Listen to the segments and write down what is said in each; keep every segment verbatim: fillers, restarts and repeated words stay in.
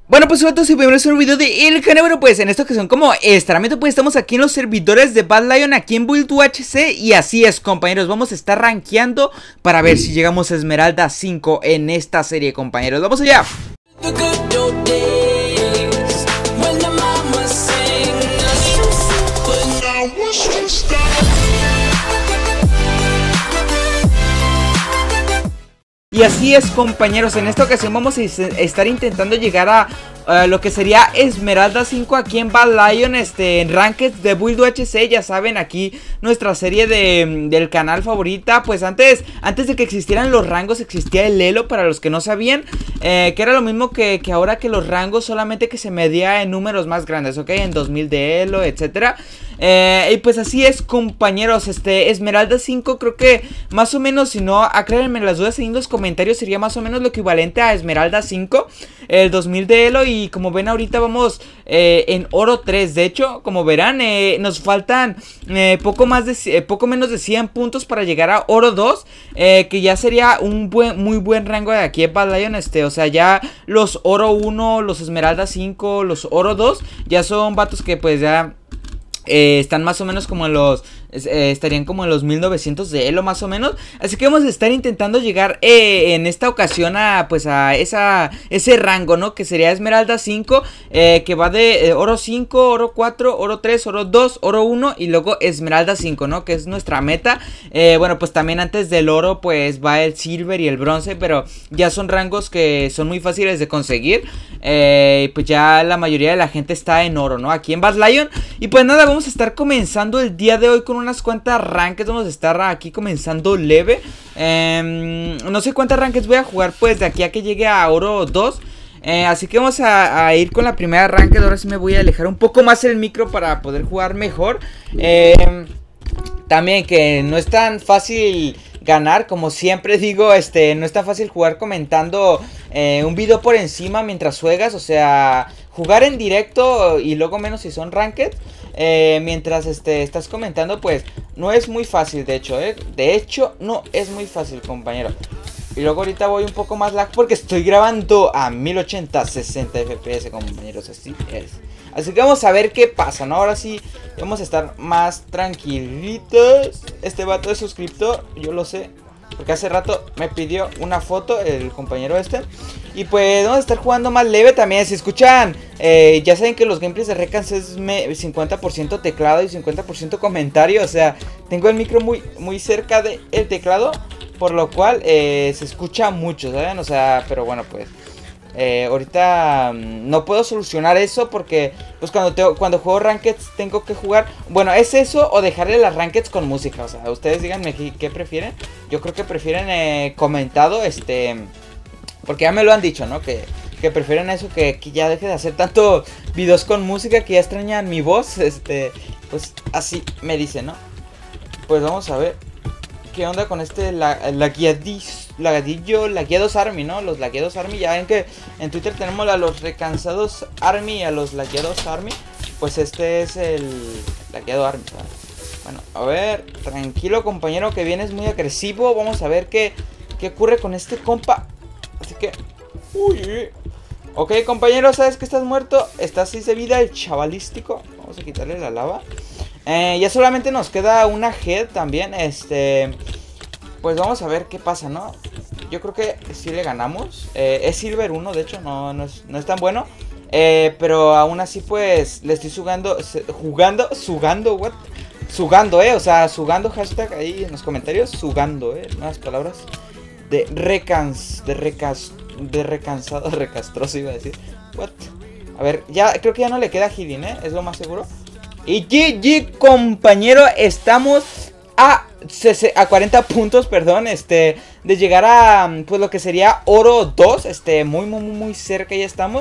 Bueno, pues hola a todos y bienvenidos a un video de el canal. Bueno, pues en esta ocasión, como estaramente, pues estamos aquí en los servidores de Bad Lion, aquí en Build U H C. Y así es, compañeros, vamos a estar rankeando para ver si llegamos a Esmeralda cinco en esta serie, compañeros. ¡Vamos allá! Y así es, compañeros, en esta ocasión vamos a estar intentando llegar a uh, lo que sería Esmeralda cinco aquí en Bad Lion, este, en Ranked de Build U H C. Ya saben, aquí nuestra serie de, del canal favorita. Pues antes, antes de que existieran los rangos existía el elo, para los que no sabían, eh, que era lo mismo que, que ahora que los rangos, solamente que se medía en números más grandes, ok, en dos mil de elo, etcétera. Eh, y pues así es, compañeros, este, Esmeralda cinco creo que más o menos, si no, aclárenme las dudas en los comentarios, sería más o menos lo equivalente a Esmeralda cinco, el dos mil de elo. Y como ven, ahorita vamos eh, en oro tres. De hecho, como verán, eh, nos faltan eh, poco más de, eh, poco menos de cien puntos para llegar a oro dos, eh, que ya sería un buen, muy buen rango de aquí en Bad Lion, este, o sea, ya los oro uno, los Esmeralda cinco, los oro dos, ya son vatos que pues ya Eh, están más o menos como en los eh, estarían como en los mil novecientos de elo, más o menos. Así que vamos a estar intentando llegar eh, en esta ocasión a pues a esa ese rango, ¿no? Que sería Esmeralda cinco, eh, que va de eh, oro cinco, oro cuatro, oro tres, oro dos, oro uno y luego Esmeralda cinco, ¿no? Que es nuestra meta. eh, Bueno, pues también antes del oro pues va el silver y el bronce, pero ya son rangos que son muy fáciles de conseguir. eh, Pues ya la mayoría de la gente está en oro, ¿no? Aquí en Bad Lion. Y pues nada, vamos a estar comenzando el día de hoy con unas cuantas rankeds. Vamos a estar aquí comenzando leve. eh, No sé cuántas rankeds voy a jugar pues de aquí a que llegue a oro dos. eh, Así que vamos a, a ir con la primera ranked. Ahora sí me voy a alejar un poco más el micro para poder jugar mejor. eh, También que no es tan fácil ganar, como siempre digo, este, no es tan fácil jugar comentando eh, un video por encima mientras juegas. O sea, jugar en directo y luego menos si son ranked, eh, mientras este, estás comentando, pues no es muy fácil, de hecho, eh. De hecho, no es muy fácil, compañero. Y luego ahorita voy un poco más lag porque estoy grabando a mil ochenta, sesenta F P S, compañeros, así es. Así que vamos a ver qué pasa, ¿no? Ahora sí vamos a estar más tranquilitos. Este vato es suscriptor, yo lo sé, porque hace rato me pidió una foto el compañero este. Y pues vamos a estar jugando más leve también. Si escuchan, eh, ya saben que los gameplays de Recans es cincuenta por ciento teclado y cincuenta por ciento comentario. O sea, tengo el micro muy, muy cerca del teclado, por lo cual eh, se escucha mucho, ¿saben? O sea, pero bueno, pues Eh, ahorita um, no puedo solucionar eso porque pues cuando, te, cuando juego rankeds tengo que jugar. Bueno, es eso o dejarle las rankeds con música. O sea, ustedes díganme qué, qué prefieren. Yo creo que prefieren eh, comentado, este, porque ya me lo han dicho, ¿no? Que, que prefieren eso, que, que ya deje de hacer tanto videos con música, que ya extrañan mi voz. Este, pues así me dicen, ¿no? Pues vamos a ver qué onda con este la, laguiadis, lagadillo, lagueados army, ¿no? Los lagueados army, ya ven que en Twitter tenemos a los recansados army y a los lagueados army. Pues este es el lagueado army, ¿sabes? Bueno, a ver, tranquilo, compañero, que vienes muy agresivo. Vamos a ver qué, qué ocurre con este compa. Así que, uy, ok, compañero, sabes que estás muerto. Estás seis de vida, el chavalístico. Vamos a quitarle la lava. Eh, ya solamente nos queda una head también. Este, pues vamos a ver qué pasa, ¿no? Yo creo que sí le ganamos. eh, Es silver uno, de hecho, no, no, es, no es tan bueno. eh, Pero aún así pues le estoy sugando, jugando, sugando, what? Sugando, eh, o sea, sugando, hashtag ahí en los comentarios. Sugando, eh, nuevas palabras. De recans, de recas, de recansado, recastroso iba a decir. What? A ver, ya, creo que ya no le queda healing, eh, es lo más seguro. Y G G, compañero, estamos a, a cuarenta puntos, perdón, este, de llegar a, pues lo que sería oro dos, este, muy, muy, muy cerca ya estamos.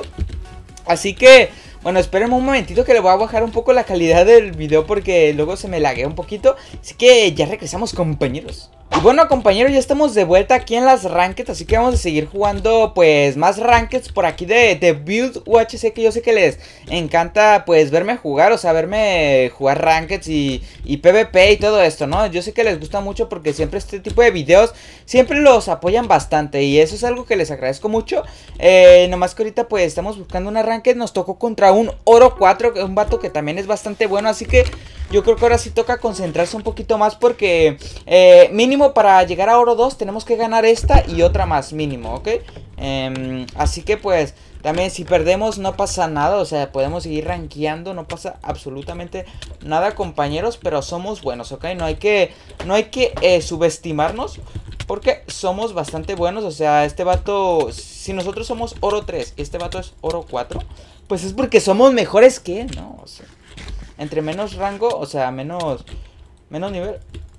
Así que, bueno, espérenme un momentito que le voy a bajar un poco la calidad del video porque luego se me laguea un poquito. Así que ya regresamos, compañeros. bueno, compañeros, ya estamos de vuelta aquí en las Rankeds, así que vamos a seguir jugando pues más Rankeds por aquí de, de Build U H C, que yo sé que les encanta pues verme jugar, o sea, verme jugar Rankeds y, y PvP y todo esto, ¿no? Yo sé que les gusta mucho porque siempre este tipo de videos siempre los apoyan bastante y eso es algo que les agradezco mucho. eh, Nomás que ahorita pues estamos buscando una Ranked, nos tocó contra un Oro cuatro, un vato que también es bastante bueno, así que yo creo que ahora sí toca concentrarse un poquito más porque eh, mínimo para llegar a Oro dos tenemos que ganar esta y otra más mínimo, ¿ok? Eh, así que pues también si perdemos no pasa nada, o sea, podemos seguir rankeando, no pasa absolutamente nada, compañeros, pero somos buenos, ¿ok? No hay que, no hay que eh, subestimarnos porque somos bastante buenos, o sea, este vato, si nosotros somos Oro tres y este vato es Oro cuatro, pues es porque somos mejores que él, ¿no? O sea, entre menos rango, o sea, menos, menos nivel.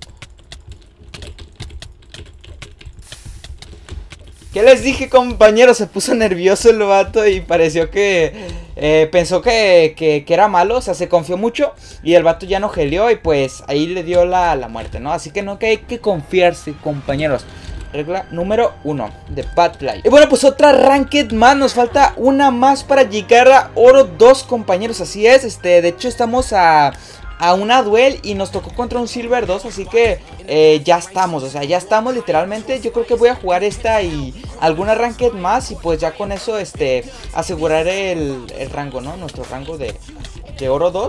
¿Qué les dije, compañeros? Se puso nervioso el vato y pareció que eh, pensó que, que, que era malo, o sea, se confió mucho y el vato ya no geleó y pues ahí le dio la, la muerte, ¿no? Así que no que hay que confiarse, compañeros. Regla número uno de Bad Life. Y bueno, pues otra Ranked más, nos falta una más para llegar a Oro dos, compañeros, así es, este, de hecho estamos a... a una duel y nos tocó contra un Silver dos, así que eh, ya estamos, o sea, ya estamos literalmente. Yo creo que voy a jugar esta y alguna Ranked más y pues ya con eso, este, aseguraré el, el rango, ¿no? Nuestro rango de, de Oro dos.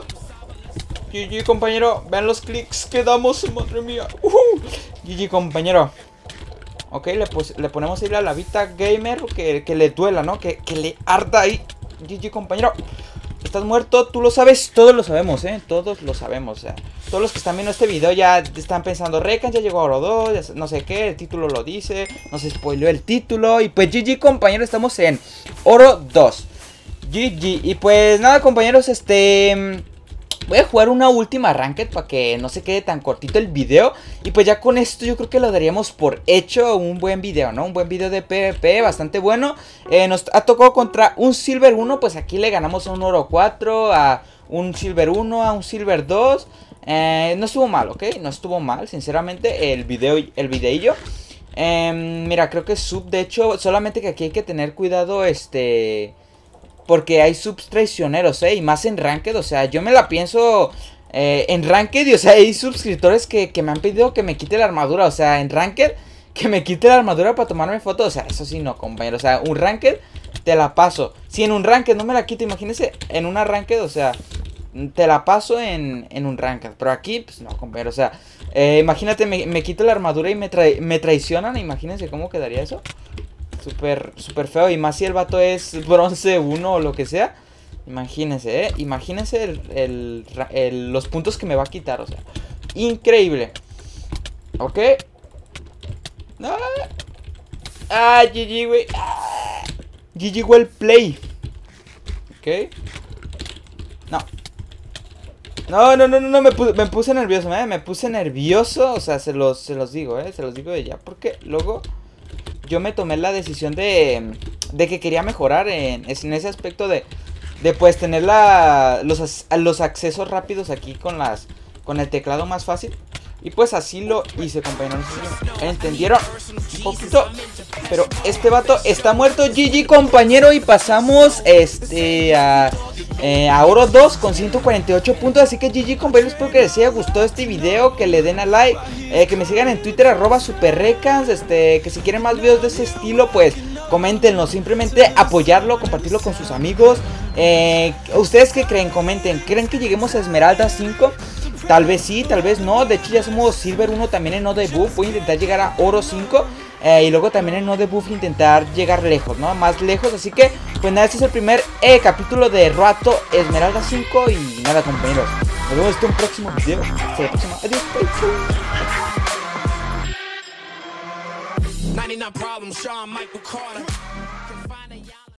G G, compañero, vean los clics que damos, madre mía. uh -huh. G G, compañero. Ok, le, pues, le ponemos ahí la lavita gamer, que, que le duela, ¿no? Que, que le arda ahí. G G, compañero. Estás muerto, tú lo sabes, todos lo sabemos, ¿eh? Todos lo sabemos, o sea, todos los que están viendo este video ya están pensando, Rekan ya llegó a Oro dos, ya no sé qué, el título lo dice, nos spoileó el título. Y pues G G, compañeros, estamos en Oro dos. G G, y pues nada, compañeros, este... voy a jugar una última Ranked para que no se quede tan cortito el video. Y pues ya con esto yo creo que lo daríamos por hecho. Un buen video, ¿no? Un buen video de PvP, bastante bueno. eh, Nos ha tocado contra un Silver uno. Pues aquí le ganamos a un Oro cuatro, a un Silver uno, a un Silver dos. eh, No estuvo mal, ¿ok? No estuvo mal, sinceramente, el video, el videillo. eh, Mira, creo que es sub, de hecho. Solamente que aquí hay que tener cuidado, este... porque hay subs traicioneros, ¿eh? Y más en Ranked, o sea, yo me la pienso eh, en Ranked. Y, o sea, hay suscriptores que, que me han pedido que me quite la armadura. O sea, en Ranked, que me quite la armadura para tomarme fotos. O sea, eso sí no, compañero. O sea, un Ranked te la paso. Si en un Ranked no me la quito, imagínense en una Ranked, o sea, te la paso en, en un Ranked. Pero aquí, pues no, compañero. O sea, eh, imagínate, me, me quito la armadura y me, tra me traicionan. Imagínense cómo quedaría eso. Súper, súper feo. Y más si el vato es bronce uno o lo que sea. Imagínense, eh. Imagínense el, el, el, los puntos que me va a quitar. O sea, increíble. Ok. No. Ah, G G, güey. Ah, G G, well play. Ok. No. No, no, no, no, no me, puse, me puse nervioso, ¿eh? Me puse nervioso. O sea, se los, se los digo, eh. Se los digo de ya. Porque luego... yo me tomé la decisión de, de que quería mejorar en, en ese aspecto de, de pues tener la, los, los accesos rápidos aquí con las con el teclado más fácil. Y pues así lo hice, compañeros. ¿Entendieron? Un poquito. Pero este vato está muerto. G G, compañero. Y pasamos este a, eh, a Oro dos con ciento cuarenta y ocho puntos. Así que G G, compañeros, espero que les haya gustado este video, que le den a like, eh, que me sigan en Twitter, arroba superrecans. Este, que si quieren más videos de ese estilo, pues coméntenlo. Simplemente apoyarlo, compartirlo con sus amigos. eh, ¿Ustedes qué creen? Comenten. ¿Creen que lleguemos a Esmeralda cinco? Tal vez sí, tal vez no. De hecho ya somos Silver uno también en no debuff. Voy a intentar llegar a Oro cinco. Eh, y luego también en no debuff intentar llegar lejos, ¿no? Más lejos. Así que, pues nada, este es el primer eh, capítulo de Rato Esmeralda cinco. Y nada, compañeros, nos vemos en un próximo video. Hasta la próxima. Adiós. Bye.